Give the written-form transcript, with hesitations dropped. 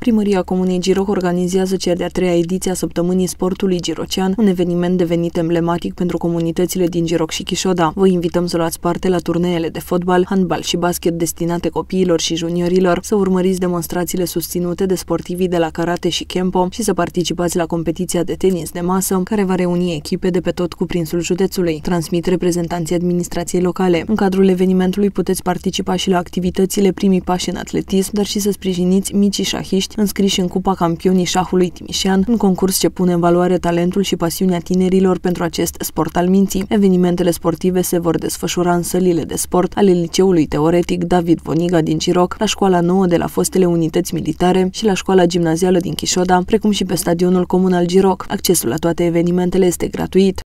Primăria Comunei Giroc organizează cea de-a treia ediție a Săptămânii Sportului Girocean, un eveniment devenit emblematic pentru comunitățile din Giroc și Chișoda. Vă invităm să luați parte la turneele de fotbal, handbal și basket destinate copiilor și juniorilor, să urmăriți demonstrațiile susținute de sportivii de la karate și kempo și să participați la competiția de tenis de masă, care va reuni echipe de pe tot cuprinsul județului, transmit reprezentanții administrației locale. În cadrul evenimentului puteți participa și la activitățile Primii pași în atletism, dar și să sprijiniți micii șahiști înscriși în Cupa Campionii Șahului Timișean, un concurs ce pune în valoare talentul și pasiunea tinerilor pentru acest sport al minții. Evenimentele sportive se vor desfășura în sălile de sport ale Liceului Teoretic David Voniga din Giroc, la Școala Nouă de la fostele unități militare și la Școala Gimnazială din Chișoda, precum și pe Stadionul Comunal Giroc. Accesul la toate evenimentele este gratuit.